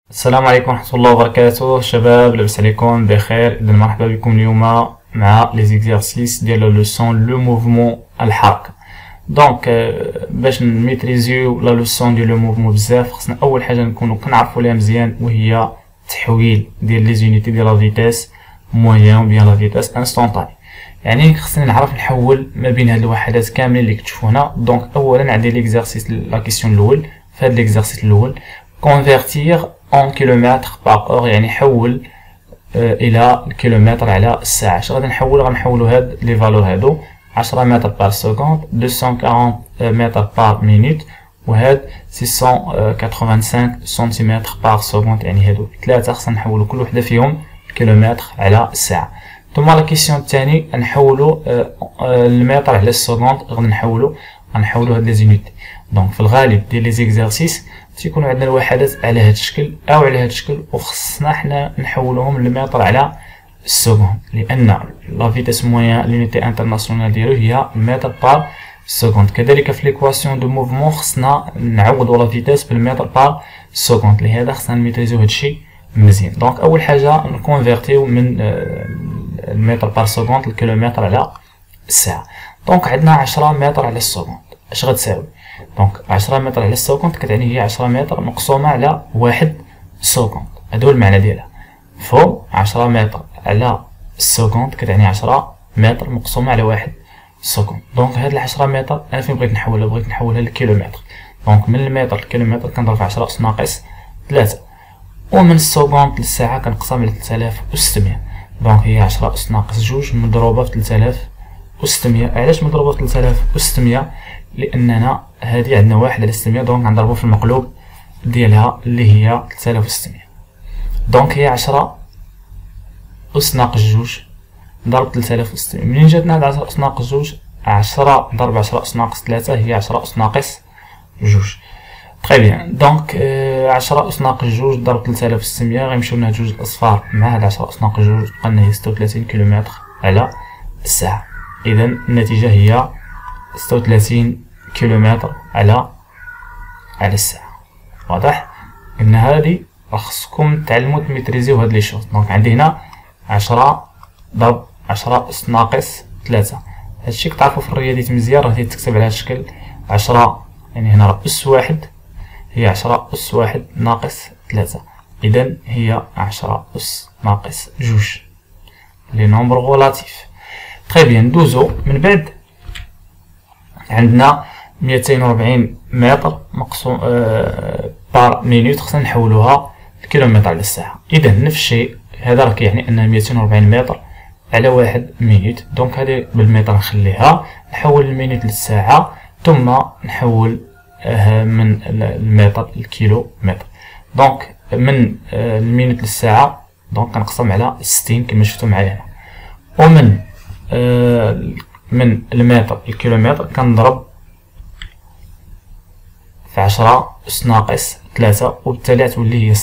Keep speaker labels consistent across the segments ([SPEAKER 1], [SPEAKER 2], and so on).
[SPEAKER 1] السلام عليكم ورحمة الله وبركاته شباب، لاباس عليكم بخير. إذا مرحبا بكم اليوم مع لي زيكزارسيس ديال لا لوسون لو موفمون الحركة. دونك باش نميتريزيو لا لوسون ديال لو موفمون بزاف خصنا أول حاجة نكونو كنعرفو ليها مزيان، وهي التحويل ديال لي زونيتي ديال لا فيتاس مويان و بيان لا فيتاس انستونطاني. يعني خصني نعرف نحول ما بين هاد الوحدات كاملين اللي كتشوفو هنا. دونك أولا عندي ليكزارسيس لا كيسيون الأول. في هاد ليكزارسيس الأول كونفيرتير en kilomètres par heure، يعني حول الى الكيلومتر على الساعه. اش غادي غنحولو هاد لي فالور هادو 10 متر بار سكوند، 240 متر بار مينوت، وهاد 685 سنتيمتر بار سكوند. يعني هادو ثلاثه خصنا نحولو كل وحده فيهم الكيلومتر على الساعه. ثم لا كيسيون الثاني نحولو المتر على السكوند، غادي نحولو هاد لي زونيتي. دونك في الغالب ديال لي زيكزارسيس تيكونوا عندنا الوحدات على هذا الشكل او على هذا الشكل، وخصنا حنا نحولوهم للمتر على السكوند، لان لا فيتاس مويان لونيتي انترناسيونال ديالو هي المتر بار سكوند. كذلك في ليكواسيون دو موفمون خصنا نعوضوا لا فيتاس بالمتر بار سكوند، لهذا خصنا نميتريزيو هذا الشيء مزيان. دونك اول حاجه نكونفيرتيو من المتر بار سكوند للكيلومتر على الساعه. دونك عندنا 10 متر على السكوند، اش غتساوي؟ دونك 10 متر على السكوند كتعني هي 10 متر مقسومة على 1 سكوند، هذا هو المعنى ديالها. فوق 10 متر على السكوند كتعني 10 متر مقسومة على 1 سكوند. دونك هاد 10 متر أنا فين بغيت نحولها؟ بغيت نحولها للكيلومتر. دونك من المتر للكيلومتر كنضرب في 10 أس ناقص 3، ومن السكوند للساعة كنقسم على 3600. دونك هي 10 أس ناقص 2 مضروبة في 3600. علاش مضروبة في 3600؟ لأننا هادي عندنا 1 على 600، دونك غنضربو في المقلوب ديالها اللي هي 3600. دونك هي 10 أس ناقص 2 ضرب 3600. منين جاتنا هاد 10 أس ناقص 2؟ 10 ضرب 10 أس ناقص 3 هي 10 أس ناقص 2. تري بيان. دونك 10 أس ناقص 2 ضرب 3600 غيمشيو لنا جوج الأصفار مع هاد 10 أس ناقص 2 تبقى لنا هي 36 كيلومتر على الساعة. إذا النتيجة هي 36 كيلومتر على الساعة. واضح؟ ان هادي خصكم تعلموا تميتريزيو هاد لي شوز. دونك عندي هنا 10 ضرب 10 أس ناقص 3. هادشي كتعرفو في الرياضيات مزيان، راه تيتكتب على هاد الشكل 10، يعني هنا راه أس واحد هي 10 أس واحد ناقص 3، إذا هي 10 أس ناقص 2 لي نومبر غولاتيف. تري بيان. ندوزو من بعد عندنا 240 متر مقسوم بار مينوت، خصنا نحولوها لكيلومتر على الساعة. إذا نفس الشيء، هذا راه كيعني أن 240 متر على 1 مينوت. دونك هذه بالمتر نخليها، نحول المينوت للساعة، ثم نحول من المتر للكيلو متر. دونك من المينوت للساعة دونك كنقسم على 60 كما شفتو معايا هنا، ومن من المتر للكيلومتر كنضرب في 10 أس ناقص 3، وبالتالي تولي هي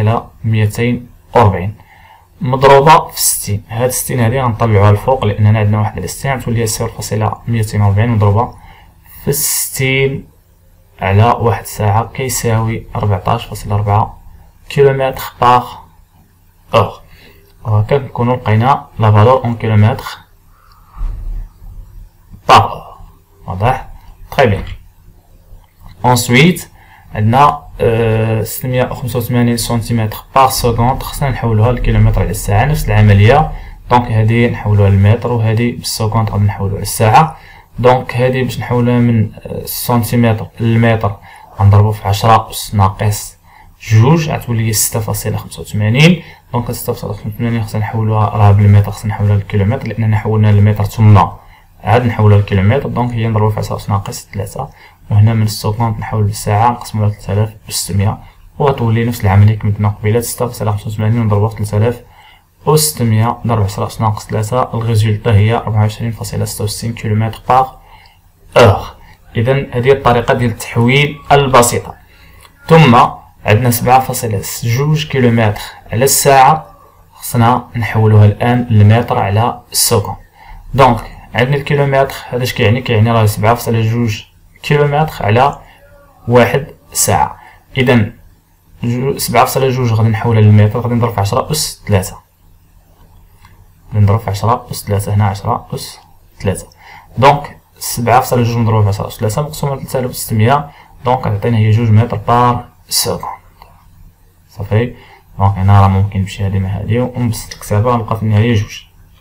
[SPEAKER 1] 0.240 مضروبة في 60. هاد 60 هادي غنطبعوها الفوق لأننا عندنا 1 على 60، غتولي هي 0.240 مضروبة في 60 على 1 ساعة كيساوي 14.4 كيلومتر باغ أور. وهكا نكونو لقينا لا فالور أون كيلومتر باغ أور. واضح؟ تري بيان. انسويت عندنا 685 سنتيمتر باغ سكوند، خصنا نحولوها للكيلومتر على الساعة. نفس العملية. دونك هادي نحولوها للمتر، وهادي بالسكوند غادي نحولوها للساعة. دونك هادي باش نحولوها من السنتيمتر للمتر غنضربو في 10 أس ناقص 2 غتولي هي 6.85. دونك 6.85 خصنا نحولوها راه بالمتر، خصنا نحولوها للكيلومتر لأننا حولنا للمتر ثم عاد نحولوها للكيلومتر. دونك هي نضربو في 10 أس ناقص 3، وهنا من السكوند نحول للساعة نقسمو على 3600، وغتولي نفس العملية كما درنا قبيلة 6.85 نضربوها في 3600 ضرب 10 أس ناقص 3، الريزولتا هي 24.66 كيلومتر باغ أور. إذا هذه الطريقة ديال التحويل البسيطة. ثم عندنا 7.2 كيلومتر على الساعة، خصنا نحولوها الآن لمتر على السكوند. دونك عندنا الكيلومتر، هذا اش كيعني راه 7.2 كيلومتر على 1 ساعة. إذا 7 فاصلة جوج غادي نحولها للمتر، غادي نضرب في 10 أس 3، غادي نضرب في 10 أس 3، هنا 10 أس 3. دونك 7 فاصلة جوج مضروبة في 10 أس 3 مقسومة على 3600، دونك غتعطينا هي 2 متر بار سكوند. صافي. دونك هنا راه ممكن نمشي هادي مع هادي ونبسط الكتابة غنلقى في النهاية 2.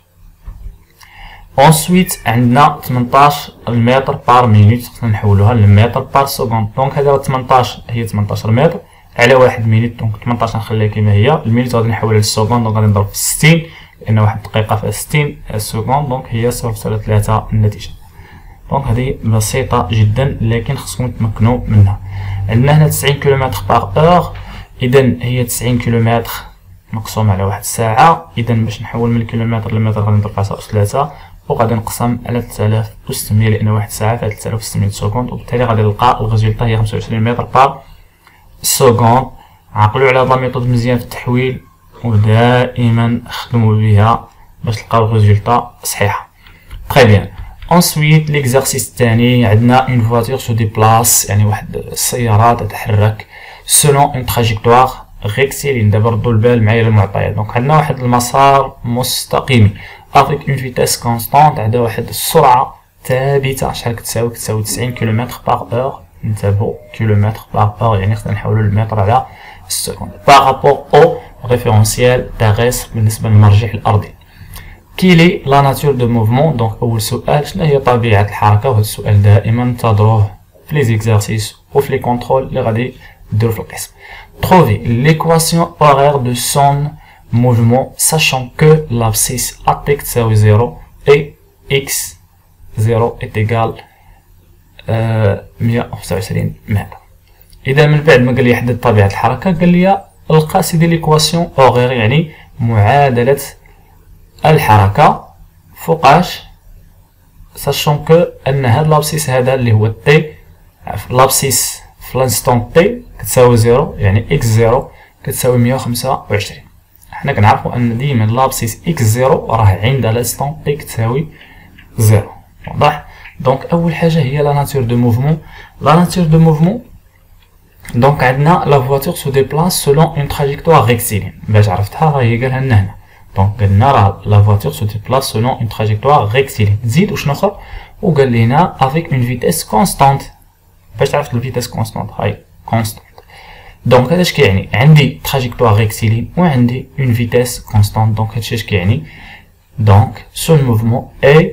[SPEAKER 1] اونسويت عندنا 18 المتر بار مينوت، خصنا نحولوها للمتر بار سكوند. دونك هادي راه 18 هي 18 متر على 1 مينوت، دونك 18 نخليها كيما هي، المينوت غادي نحولها للسكوند، دونك غادي نضرب في 60 لأن 1 دقيقة فيها 60 سكوند، دونك هي 0.3 النتيجة. دونك هذه بسيطة جدا لكن خصكم تمكنوا منها. عندنا هنا 90 كيلومتر باغ اور، إذا هي 90 كيلومتر مقسوم على 1 ساعة، إذا باش نحول من الكيلومتر للمتر غادي نضرب في 10 أس 3 وغادي نقسم على 3600 لأن 1 ساعة فيها 3600 سكوند، وبالتالي غادي نلقى الريزولتا هي 25 متر باغ سكوند. عقلوا على هاد الميثود مزيان في التحويل ودائما خدموا بها باش تلقاو الريزولتا صحيحة. تري بيان. ensuite l'exercice الثاني عندنا une voiture se déplace، يعني واحد السيارة تتحرك selon une trajectoire rectiligne. دابا ردوا البال معايا للمعطيات. دونك عندنا واحد المسار مستقيم avec une vitesse constante، عندها واحد السرعة ثابتة. شحال كتساوي؟ كتساوي 90 كيلومتر باغ اور. نتابعو كيلومتر باغ اور يعني خصنا نحولو للمتر على السكوند par rapport au référentiel terrestre بالنسبة للمرجح الأرضي. كيلي لا ناتور دو موفمون. دونك أول سؤال شنو هي طبيعة الحركة؟ وهذا السؤال دائما ننتظروه في لي زيكزارسيس وفي لي كونترول اللي غادي نديرو في القسم. Trouver l'équation horaire de son mouvement sachant que l'abscisse AT تساوي 0 et x0 est égal 125 متر. إذا من بعد ما قال لي حدد طبيعة الحركة قال لي القا سيدي ليكواسيون أوغير يعني معادلة الحركة فوقاش ساشون كو أن هاد لابسيس هذا اللي هو تي لابسيس في لانستون تي كتساوي 0 يعني إكس 0 كتساوي 125. حنا كنعرفو أن ديما لابسيس إكس 0 راه عند لانستون تي كتساوي 0. واضح؟ دونك أول حاجة هي لا ناتور دو موفمون. لا ناتور دو موفمون دونك عندنا لا فواتور سو ديبلاس سولون اون تراجيكتوار ريكتيلين. باش عرفتها راه هي قالها لنا هنا. دونك قالنا راه لا فواتور سو ديبلاس سولون اون تراجيكتوار ريكتيلين. زيد وشنو اخر؟ وقال لينا افيك اون فيتيس كونستانت. باش تعرف الفيتيس كونستانت هاي كونستانت. دونك هذا اش كيعني؟ عندي تراجيكتوار ريكتيلين وعندي اون فيتيس كونستانت. دونك هادشي اش كيعني؟ دونك سو موفمون اي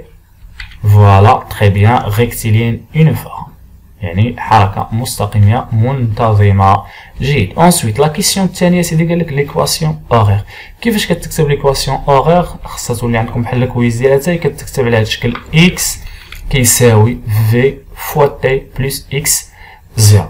[SPEAKER 1] فوالا تري بيان ريكتيلين يونيفورم يعني حركة مستقيمة منتظمة. جيد. انسويت لا كيسيون الثانية سيدي قالك ليكواسيون اوغير. كيفاش كتكتب ليكواسيون اوغير؟ خاصها تولي عندكم بحال الكويز ديالها حتى كتكتب على هاد الشكل اكس كيساوي في فوا تي بلس اكس زيرو.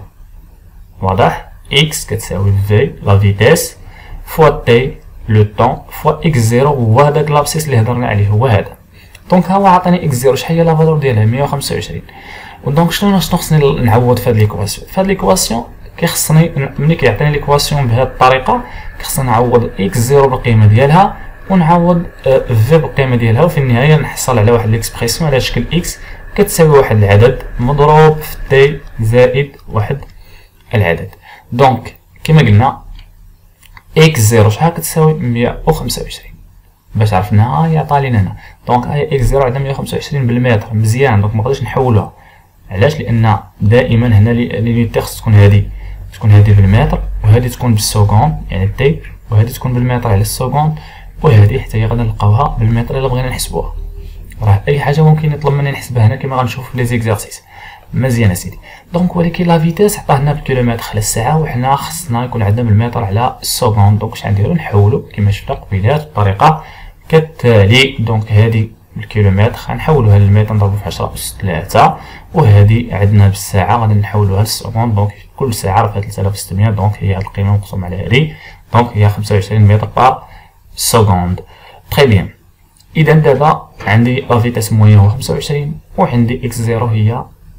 [SPEAKER 1] واضح؟ اكس كتساوي في لا فيتيس فوا تي لو طون فوا اكس زيرو هو هداك لابسيس اللي هضرنا عليه هو هذا. دونك ها هو عطاني اكس زيرو شحال هي لا فالور ديالها 125. ودونك شنو خصني نعوض في هاد ليكواسيون؟ في هاد ليكواسيون كيخصني ملي كيعطيني ليكواسيون بهاد الطريقه كيخصني نعوض اكس زيرو بالقيمه ديالها ونعوض في بالقيمه ديالها وفي النهايه نحصل على واحد ليكسبرسيون على شكل اكس كتساوي واحد العدد مضروب في تي زائد واحد العدد. دونك كما قلنا اكس زيرو شحال كتساوي 125 باش عرفناها هي عطا لينا هنا. دونك هاي اكس زيرو عندنا 125 بالمتر مزيان. دونك مقدرش نحولوها. علاش؟ لان دائما هنا لينيتي خص تكون هادي بالمتر وهادي تكون بالسكوند يعني تي وهادي تكون بالمتر على السكوند وهادي حتى هي غادي نلقاوها بالمتر الا بغينا نحسبوها. راه اي حاجه ممكن يطلب مني نحسبها هنا كما غنشوف في لي زيكزارسيس. مزيان اسيدي. دونك ولكن لا فيتيس عطاه لنا بالكيلومتر على الساعه وحنا خصنا يكون عندنا بالمتر على السكوند. دونك اش غنديرو؟ نحولو كما شفنا قبيلات بطريقه كالتالي. دونك هادي بالكيلومتر غنحولوها للمتر نضربو في 10 أس 3 وهادي عندنا بالساعه غادي نحولوها للسكوند. دونك كل ساعه راه فيها 3600 دونك هي هاد القيمه مقسومه على هادي. دونك هي 25 متر بار سكوند. تري بيان. اذا دابا عندي لا فيتاس موين هو 25 وعندي اكس زيرو هي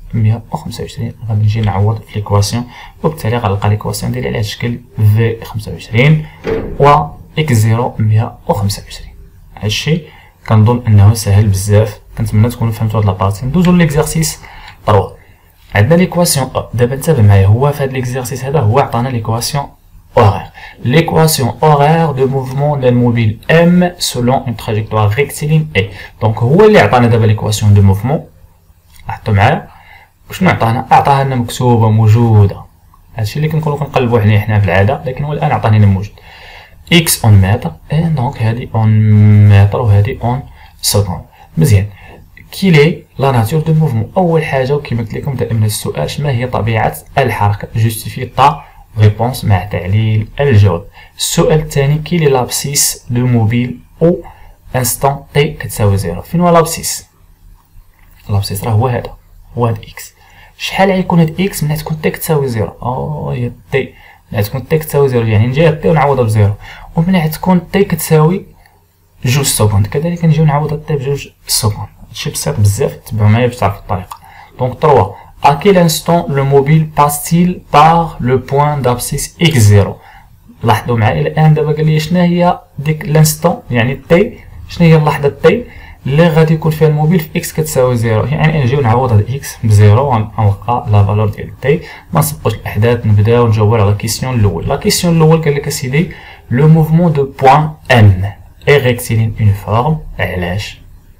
[SPEAKER 1] 125. غادي نجي نعوض في ليكواسيون وبالتالي غنلقى ليكواسيون ديالي على شكل في 25 و اكس زيرو 125. هادشي كنظن انه سهل بزاف. كنتمنى تكونوا فهمتوا هاد لابارتي. ندوزو ليكزارسيس 3. عندنا ليكواسيون دابا انتبه معايا هو في هاد ليكزارسيس هذا هو عطانا ليكواسيون horaire. L'équation horaire de mouvement d'un mobile M selon une trajectoire rectiligne est. Donc هو اللي عطانا دابا l'équation de mouvement. لاحظتوا معايا شنو عطاها لنا مكتوبه موجوده. هادشي اللي كنكونوا كنقلبوا عليه حنا في العاده، لكن هو الان عطاني لنا موجود x en متر دونك هادي en متر وهادي en سكوند. مزيان. كيلي لا ناتور دو موفمون. اول حاجه وكما قلت لكم دائما السؤال ما هي طبيعه الحركه، جوستيفي طا ريبونس مع تعليل الجواب. السؤال الثاني كيلي لابسيس دو موبيل او انستون تي كتساوي زيرو. فين هو لابسيس؟ لابسيس راه هو هذا، هو هاد اكس. شحال غيكون هاد اكس ملي تكون تي كتساوي زيرو؟ هي تي ملي تكون تي كتساوي زيرو، يعني نجي تي ونعوضها بزيرو، وملي تكون تي كتساوي جوج سكوند كذلك نجيو نعوض تي بجوج سكوند. هادشي بسيط بزاف، تبعو معايا باش تعرفوا الطريقه. دونك 3 à quel instant le mobile passe-t-il par le point d'abscisse x0. لاحظوا معايا الان دابا قال لي شنو هي ديك لانستون، يعني تي شنو هي اللحظه تي اللي غادي يكون فيها الموبيل في اكس كتساوي زيرو، يعني نجيو نعوض هاد اكس بزيرو ونلقى لا فالور ديال تي. ما نسبقوش الاحداث، نبداو نجاوبو على لا كيسيون الاول. لا كيسيون الاول قال لك اسيدي لو موفمون دو بوين ام اي ريكتيلين اونيفورم. علاش؟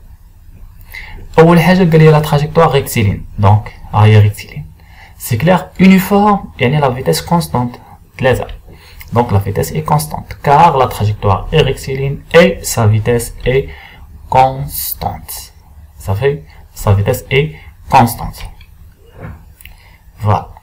[SPEAKER 1] اول حاجه قال لي لا تراجيكتوار ريكتيلين، دونك هي ريكتيلين سي كلير. اونيفورم يعني لا فيتاس كونستانت 3، donc la vitesse est constante car la trajectoire est rectiligne et sa vitesse est constante. Ça fait sa vitesse est constante. Voilà.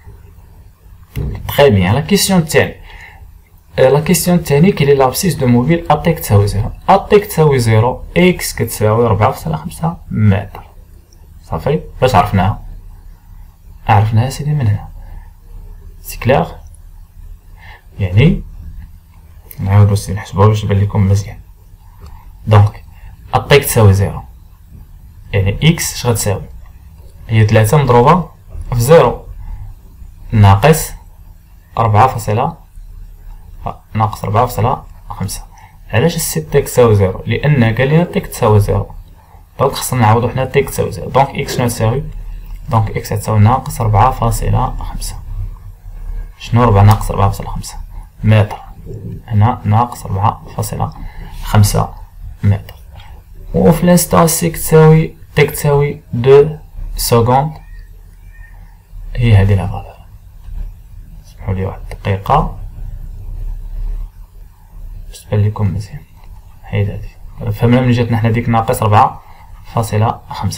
[SPEAKER 1] Très bien. La question tienne. La question tienne quelle est l'abscisse de mobile à t كتساوي 0. à t كتساوي 0 x كتساوي 4.5 متر. صافي. باش عرفناها؟ عرفناها سيدي من هنا. سي كلير؟ يعني نعاودو نحسبوها باش يبان لكم مزيان. دونك اطي تساوي زيرو، يعني اكس اش غتساوي؟ هي 3 مضروبة في زيرو ناقص 4.5. علاش السي تي كتساوي زيرو؟ لأن قال لنا تي تساوي زيرو، دونك خصنا نعوضو حنا تي تساوي زيرو. دونك اكس شنو تساوي؟ دونك اكس تساوي ناقص 4.5. شنو 4 ناقص 4.5 متر؟ هنا ناقص 4.5 متر. وفي الانستا سي كتساوي تي كتساوي 2 سكوند، هي هادي لا فالور. اسمحوا لي واحد الدقيقة باش تبان لكم مزيان. حيد هادي، فهمنا من جاتنا حنا ديك ناقص 4.5.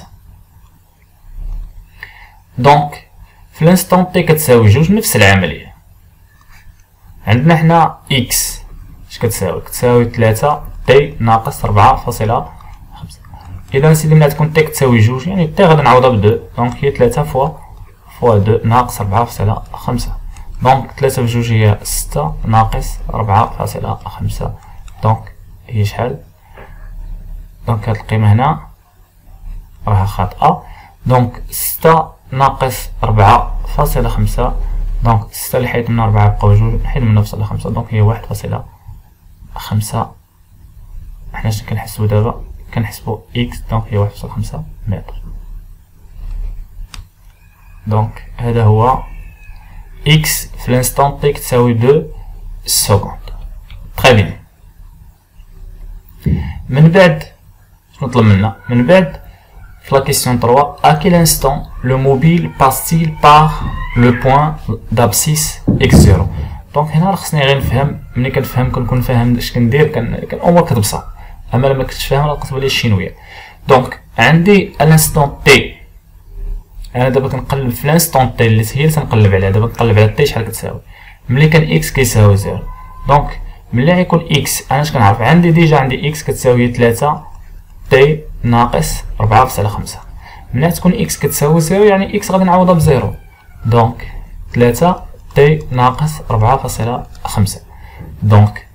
[SPEAKER 1] دونك في الانستون تي كتساوي جوج، نفس العملية. عندنا حنا اكس اش كتساوي؟ كتساوي 3 تي ناقص 4.5. اذا سيدي ملي تكون تي كتساوي جوج يعني تي غادي نعوضها ب 2، دونك هي 3 فوا 2 ناقص 4.5. دونك 3 بجوج هي 6 ناقص 4.5. دونك هي شحال؟ دونك هاد القيمة هنا راها خاطئة. دونك 6 ناقص 4.5، دونك 6 اللي حيد منها 4 يبقاو جوج، نحيد منها 0.5، دونك هي 1.5. حنا شنو كنحسبو دابا؟ كنحسبو اكس، دونك هي 1.5 متر. دونك هذا هو اكس في الانستون تي كتساوي 2 سكوند. تري بيان. من بعد شنو طلب منا؟ من بعد في لا كيسيون 3 à quel instant le mobile passe-t-il par le point d'abscisse x0. دونك هنا خصني غير نفهم. ملي كنفهم كنكون فاهم اش كندير، كان الامور كتبسط. اما لما كنتش فاهم راه كتبان لي الشينويه. دونك عندي الانستون تي، انا دابا كنقلب في الانستون تي اللي هي اللي تنقلب عليها. دابا كنقلب على تي شحال كتساوي ملي كان اكس كيساوي 0. دونك ملي غيكون اكس انا اش كنعرف؟ عندي ديجا عندي اكس كتساوي 3 تي ناقص 4.5. ملي تكون اكس كتساوي 0 يعني اكس غادي نعوضها بزيرو، دونك 3 تي ناقص 4.5. دونك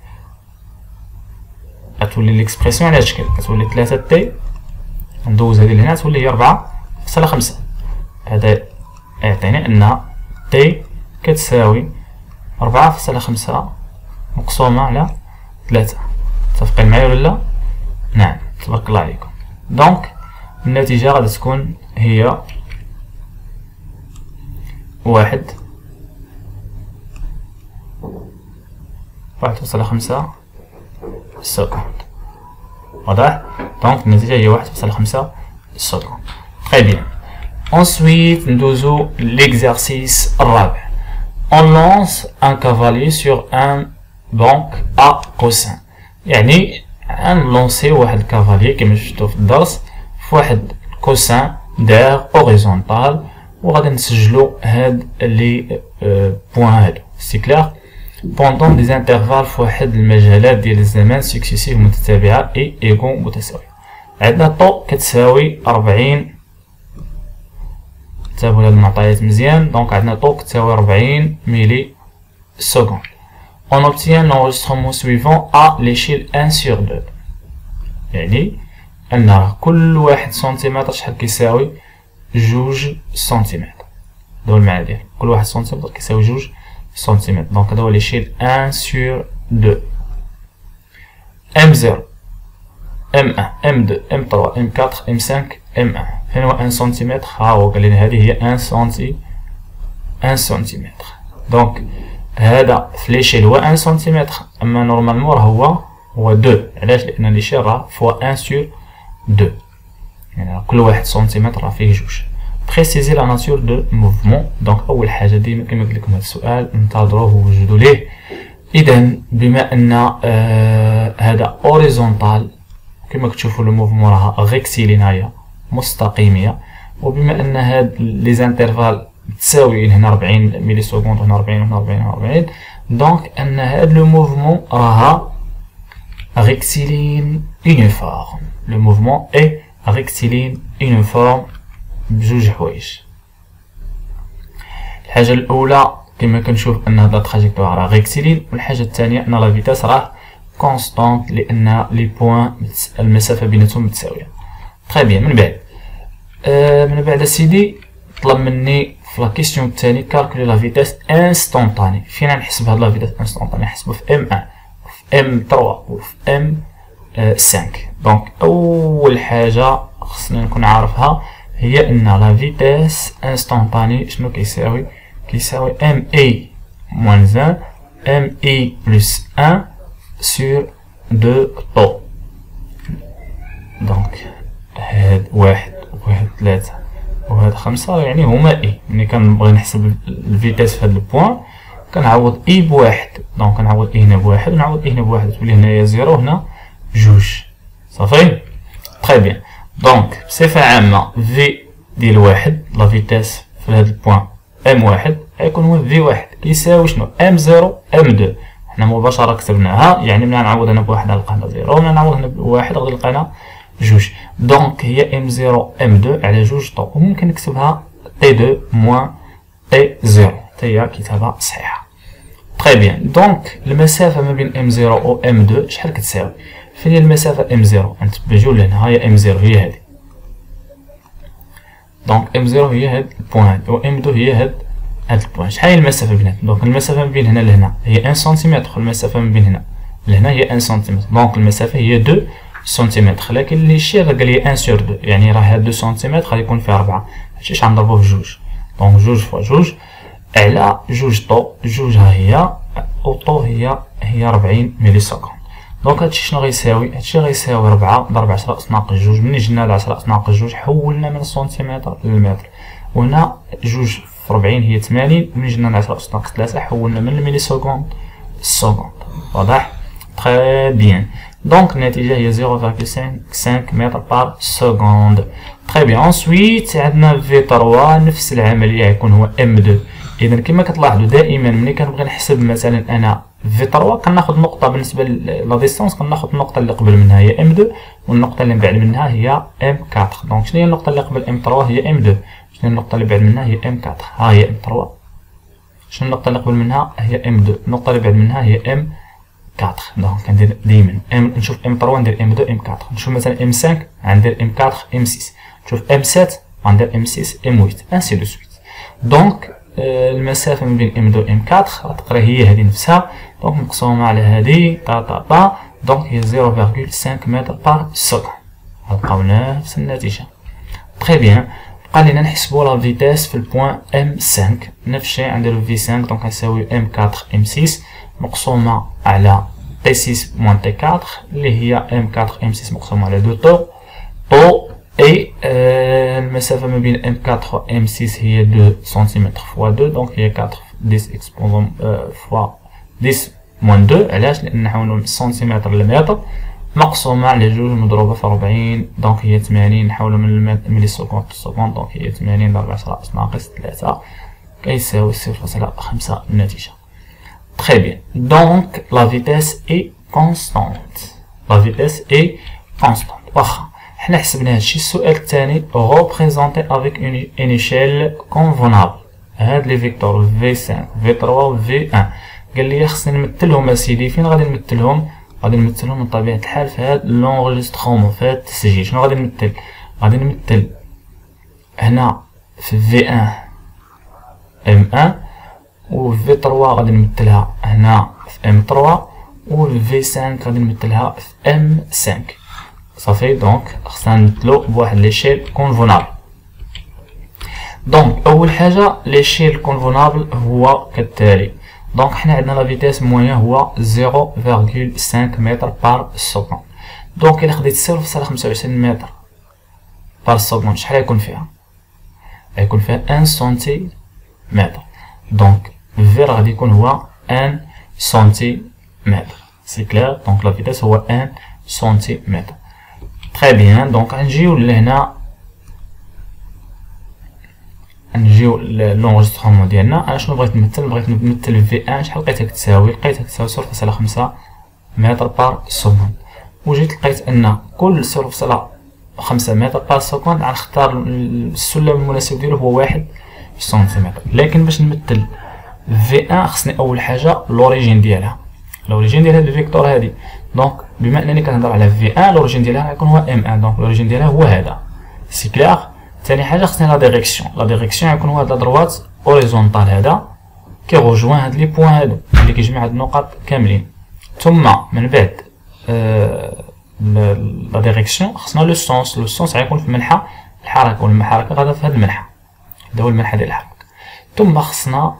[SPEAKER 1] غتولي ليكسبرسيون على هاد الشكل، كتولي 3 تي ندوز هادي لهنا تولي هي 4.5. هذا يعطيني ان تي كتساوي 4.5 مقسومة على 3. متفقين معايا ولا لا؟ نعم، تبارك الله عليكم. دونك النتيجة غادي تكون هي 1 1.5 سكوند. واضح؟ دونك النتيجة هي 1.5 سكوند. تري بيان. Ensuite ندوزو l'exercice الرابع. On lance un cavalier sur un banc à coussin. يعني نلونسي واحد الكافالي كما شفتو في الدرس في واحد كوسان داير اوريزونطال، وغادي نسجلو هاد لي بوان هادو. سي كلير؟ بوندون دي انترفال في واحد المجالات ديال الزمان سكسيسيف متتابعة اي ايغو متساوية. عندنا طو كتساوي 40. تابعوا هاد المعطيات مزيان. دونك عندنا طو كتساوي 40 ميلي سكوند. On obtient l'enregistrement suivant à l'échelle 1 sur 2. يعني أن كل واحد سنتيمتر شحال كيساوي 2 سنتيمتر. هذا هو المعنى ديالو، كل واحد سنتيمتر كيساوي 2 سنتيمتر. دونك هذا هو l'échelle 1 sur 2. M0 M1 M2 M3 M4 M5 M1. فين هو 1 سنتيمتر؟ ها هو قال لنا هذه هي 1 سنتيمتر. دونك هذا في ليشيل هو 1 سنتيمتر، اما نورمالمون هو 2. علاش؟ لان ليشيل راه فوا 1 سور 2، يعني كل واحد سنتيمتر راه فيه 2. بريسيزي لا ناتور دو موفمون. دونك اول حاجه ديما كما قلت لكم هذا السؤال انتظروه ووجدوا ليه. اذا بما ان هذا اوريزونتال كما كتشوفوا لو موفمون راه ريكتيلينايا مستقيميه، وبما ان هاد لي زانترفال تساويين هنا 40 ملي سكوند وهنا 40 وهنا 40 وهنا 40، دونك ان هاد لو موفمون راها ريكتيلين يونيفورم. لو موفمون اي ريكتيلين يونيفورم بجوج حوايج. الحاجه الاولى كما كنشوف ان هاد لا تراجيكتوار راه ريكتيلين، والحاجه الثانيه ان لا فيتاس راه كونستانت لان لي بوين المسافه بيناتهم متساويه. تري بيان. من بعد سيدي طلب مني في لا كيسيون الثاني كالكولي لا فيتاس انستونطاني. فين نحسب هاد لا فيتاس انستونطاني؟ نحسبو في ام 1 وفي ام 3 وفي ام 5. دونك اول حاجه خصنا نكون عارفها هي ان لا فيتاس انستونطاني شنو كيساوي؟ كيساوي ام اي موان 1 ام اي بلس 1 سور 2 طو. دونك هاد 1 وهاد 3 وهاد 5 يعني هما اي. ملي كنبغي نحسب الفيتاس في هاد البوان كنعوض اي بواحد. دونك كنعوض اي هنا بواحد ونعوض اي هنا بواحد، تولي هنايا 0 وهنا 2. صافي. تري بيان. دونك بصفه عامه في ديال واحد لا فيتاس في هاد البوان ام واحد غيكون هو في واحد كيساوي شنو؟ ام 0 ام 2. حنا مباشره كتبناها، يعني ملي نعوض هنا بواحد غنلقى هنا 0 وملي نعوض هنا بواحد غادي نلقى هنا 2. دونك هي ام 0 ام 2 على 2 طو، وممكن نكتبها تي 2 موان تي 0 حتى هي كتابه صحيحه. تري بيان. دونك المسافه ما بين ام 0 و ام 2 شحال كتساوي؟ فين هي المسافه ام 0؟ نتبجو لهنا، هي ام 0 هي هذه. دونك ام 0 هي هاد البوان و ام 2 هي هاد البوان. شحال هي المسافه بيناتهم؟ دونك المسافه ما بين هنا لهنا هي 1 سنتيمتر، والمسافه ما بين هنا لهنا هي 1 سنتيمتر. دونك المسافه هي 2 سنتيمتر، لكن اللي شي قال لي 1 سور 2، يعني راه هاد 2 سنتيمتر غادي يكون فيه 4. هادشي غنضربوه في 2. دونك 2 فوا 2 على 2 طو. 2 ها هي، و طو هي 40 ملي سكوند. دونك هادشي شنو غيساوي؟ هادشي غيساوي 4 ضرب 10 أس ناقص 2. ملي جبنا هاد 10 أس ناقص 2 حولنا من السنتيمتر للمتر، وهنا 2 في 40 هي 80، ملي جبنا هاد 10 أس ناقص 3 حولنا من الملي سكوند للسكوند. واضح؟ تري بيان. دونك النتيجة هي 0.5 متر بار سكوند. تري بيان. انسويت عندنا في 3 نفس العملية يكون هو ام 2. إذا كما كتلاحظوا دائما ملي كنبغي نحسب مثلا أنا في 3 كناخد نقطة بالنسبة لا ديستونس، كناخد النقطة اللي قبل منها هي ام 2 والنقطة اللي من بعد منها هي ام 4. دونك شنو هي النقطة اللي قبل ام 3 هي ام 2، شنو هي النقطة اللي بعد منها هي ام 4. ها هي ام 3. شنو النقطة اللي قبل منها هي ام 2، النقطة اللي بعد منها هي ام 4. دونك كندير ديما نشوف ام 3 ندير ام 2 ام 4، نشوف مثلا ام 5 غندير ام 4 ام 6، نشوف ام 7 غندير ام 6 ام 8 انسي دو سويت. دونك المسافة ما بين ام 2 ام 4 تقريبا هي هذه نفسها. دونك مقسومة على هذه طا دونك هي 0.5 متر بار سكوند. غنلقاو نفس النتيجة. تري بيان. بقى لينا نحسبو لا فيتاس في البوان ام 5. نفس الشيء نديرو في 5 دونك غنساوي ام 4 ام 6 مقسومة على T6 moins T4 اللي هي M4 M6 مقسومة على 2 طو اي المسافة ما بين M4 و M6 هي 2 سنتيمتر فوا 2 دونك هي 4 10 اكسبوزون فوا 10 موان 2 علاش لأن نحاولو من سنتيمتر للمتر مقسومة على 2 مضروبة في 40 دونك هي 80 نحاولو من ملي سكوند للسكوند دونك هي 80 ضرب 10 ناقص 3 كيساوي 0.5 النتيجة. Très bien. Donc la vitesse est constante. La vitesse est constante. واخا حنا حسبنا هادشي. السؤال الثاني représenter avec une échelle convenable. هاد لي فيكتور V5 V3 و V1 قال لي خصني نمثلهم اسيدي. فين غادي نمثلهم؟ غادي نمثلهم من طبيعة الحال في هاد لونغيسترومون في هاد التسجيل. شنو غادي نمثل؟ غادي نمثل هنا في V1 M1 و V3 غادي نمثلها هنا في M3 و V5 غادي نمثلها في M5 صافي. دونك خصنا نمثلو بواحد ليشيل كونفونابل. دونك اول حاجه ليشيل كونفونابل هو كالتالي. دونك حنا عندنا لا فيتاس موين هو 0.5 متر بار سكوند. دونك الا خديت 0.25 متر بار سكوند شحال غيكون فيها؟ غيكون فيها 1 سنتيمتر. دونك فير غادي يكون هو 1 سنتيمتر. سي كلير. دونك لا فيتاس هو 1 سنتيمتر. تري بيان. دونك غنجيو لهنا نجيو لونغيسترومون ديالنا. انا شنو بغيت نمثل؟ بغيت نمثل في 1 شحال لقيتها كتساوي؟ لقيتها كتساوي 0.5 متر بار سكوند. وجيت لقيت ان كل 0.5 متر بار سكوند غنختار السلم المناسب ديالو هو 1 سنتيمتر. لكن باش نمثل في 1 خصني اول حاجه لوريجين ديالها. لوريجين ديال هاد الفيكتور هادي. دونك بما انني كنهضر على في 1 لوريجين ديالها غيكون هو ام 1. دونك لوريجين ديالها هو هذا. سي كلير. ثاني حاجه خصني لا ديريكسيون. لا ديريكسيون غيكون هو هاد دروات اوريزونطال هذا كيغوجوان هاد لي بوين هادو اللي كيجمع هاد النقط كاملين. ثم من بعد لا ديريكسيون خصنا لو سونس. لو سونس غيكون في منحى الحركه والحركه غادا في هاد المنحى. هذا هو المنحى ديال الحركه. ثم خصنا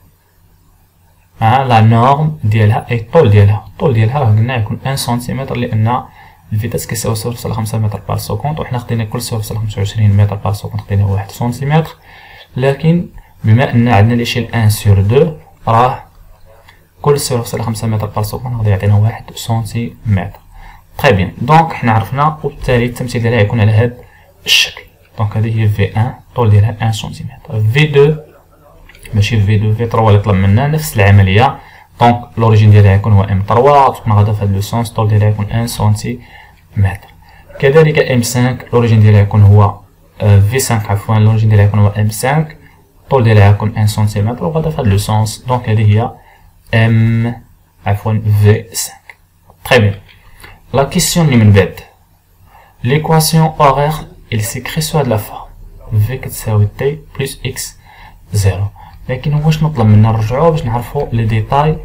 [SPEAKER 1] لا نورم ديالها اي الطول ديالها. الطول ديالها راه قلنا يكون 1 سنتيمتر لان الفيتاس كيساوي 0.5 متر بار سكوند وحنا خدينا كل 0.25 متر بار سكوند خدينا 1 سنتيمتر. لكن بما ان عندنا ليشيل 1 سور 2 راه كل 0.5 متر بار سكوند غادي يعطينا 1 سنتيمتر. تري بيان. دونك حنا عرفنا وبالتالي التمثيل ديالها يكون على هذا الشكل. دونك هذه هي في 1 الطول ديالها 1 سنتيمتر. في 2 ماشي في 2 في 3 اللي طلب منا نفس العمليه. دونك لوريجين ديالها يكون هو ام 3 تكون غادا في هذا لو سونس. الطول ديالها يكون 1 سنتيمتر. كذلك ام 5 لوريجين ديالها يكون هو في 5 عفوا لوريجين ديالها يكون هو ام 5 الطول ديالها يكون 1 سنتيمتر وغادا في هذا لو سونس. دونك هذه هي ام عفوا في 5. تري بيان. لا كيسيون اللي من بعد ليكواسيون اورير il s'écrit sur de la forme v كتساوي t plus x 0. لكن هو شنو طلب منا؟ نرجعو باش نعرفو لي ديتاي.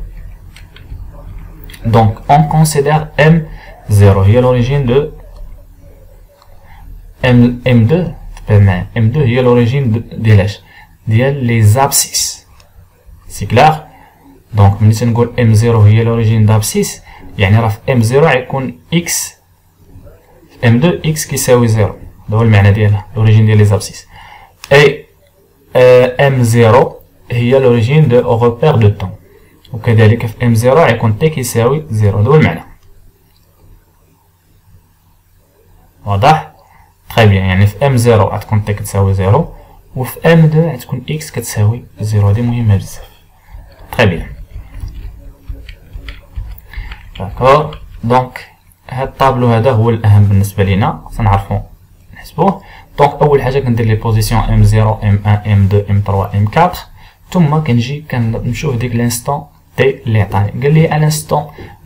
[SPEAKER 1] دونك اون كونسيدير m0 هي لوريجين دو m2 تبع معايا. m2 هي لوريجين ديالاش؟ ديال لي زابسيس. سي كلير. دونك ملي تنقول m0 هي لوريجين دابسيس يعني راه في m0 غيكون x في m2 x كيساوي 0. هذا هو المعنى ديالها لوريجين ديال لي زابسيس. اي m0 هي لوريجين دو روبير دو طون وكذلك في m0 غيكون t كيساوي 0. هذا هو المعنى. واضح؟ تري بيان. يعني في m0 غتكون t كتساوي 0 وفي m2 غتكون x كتساوي 0. هذه مهمه بزاف. تري بيان. داكور. دونك هاد الطابلو هذا هو الاهم بالنسبه لينا خصنا نعرفو نحسبوه. دونك اول حاجه كندير لي بوزيسيون m0 m1 m2 m3 m4 ثم كنجي كنشوف ديك لانستون تي اللي عطاني. قال لي ان انستون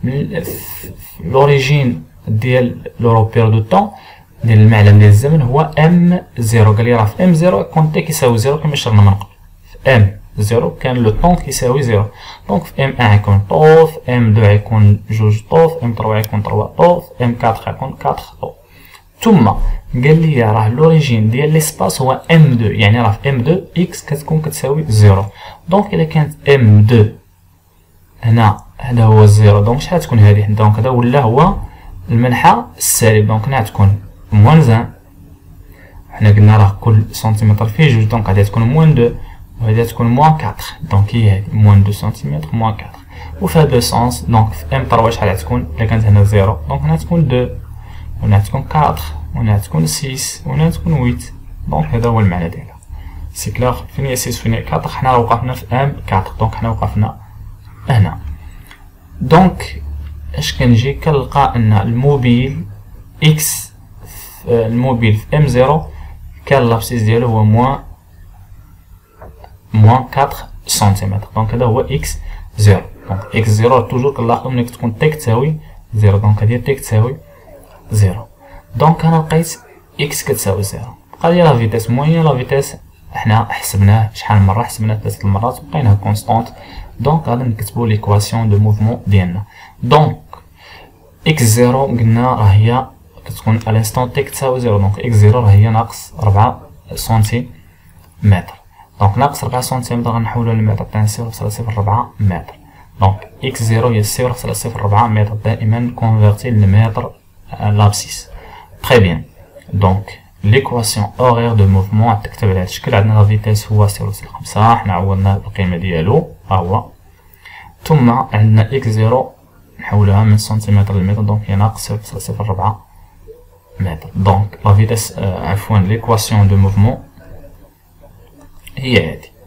[SPEAKER 1] لوريجين ديال لوروبير دو طون ديال المعلم ديال الزمن هو m0. قال لي راه في m0 يكون t كيساوي 0 كما شرنا من قبل. في m0 كان لو طون كيساوي 0. دونك في m1 يكون طو في m2 يكون 2 طو في m3 يكون 3 طو في m4 يكون 4 طو. ثم قال لي راه لوريجين ديال ليسباس هو m2 يعني راه في m2 x كتكون كتساوي 0. دونك الا كانت m2 هنا هذا هو الزيرو. دونك شحال تكون هذه؟ دونك هذا ولا هو المنحى السالب، دونك هنا تكون موان زان، حنا قلنا راه كل سنتيمتر فيه جوج، دونك غادي تكون موان دو، وهذه تكون موان 4. دونك هي هذه موان 2 سنتيمتر موان 4. وفي هذا السونس دونك في ام 3 شحال تكون؟ الا كانت هنا زيرو دونك هنا تكون 2، وهنا تكون 4، وهنا تكون 6، وهنا تكون 8. دونك هذا هو المعنى ديالها. سي كلار. فين هي 6 فين هي 4؟ حنا راه وقفنا في ام 4، دونك حنا وقفنا هنا. دونك اش كنجي كنلقى ان الموبيل اكس، الموبيل في ام 0 كان لابسيس ديالو هو موان 4 سنتيمتر. دونك هذا هو اكس 0. دونك اكس 0 توجور كنلاحظو ملي كتكون تي كتساوي 0، دونك هادي تي كتساوي 0. دونك انا لقيت اكس كتساوي 0. بقى لي لا فيتاس موين. لا فيتاس حنا حسبناه شحال من مره؟ حسبناه 3 المرات وبقيناها كونستونت. دونك غادي نكتبو ليكواسيون دو موفمون ديالنا. دونك اكس 0 قلنا راه هي كتكون على انستون تي كتساوي 0، دونك اكس 0 راه هي ناقص 4 سنتيمتر. دونك ناقص 4 سنتيمتر غنحولو للمتر تاع 0.04 متر. دونك اكس 0 هي 0.04 متر، دائما كونفيرتي للمتر لابسيس. تري بيان. دونك ليكواسيون اورير دو موفمون تكتب على هذا الشكل. عندنا لا فيتاس هو 0.5، حنا عوضنا القيمه ديالو ها هو. ثم عندنا اكس 0 نحولها من سنتيمتر للمتر، دونك هي ناقص 0.04 متر. دونك لا فيتاس عفوا ليكواسيون دو موفمون هي هادي.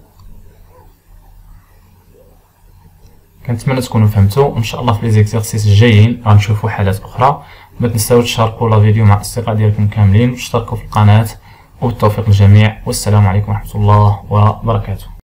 [SPEAKER 1] كنتمنى تكونوا فهمتوا. ان شاء الله في لي زيكزارسيس الجايين غنشوفوا حالات اخرى. ما تنساوش تشاركوا لا فيديو مع الاصدقاء ديالكم كاملين وتشتركوا في القناه. وبالتوفيق للجميع، والسلام عليكم ورحمه الله وبركاته.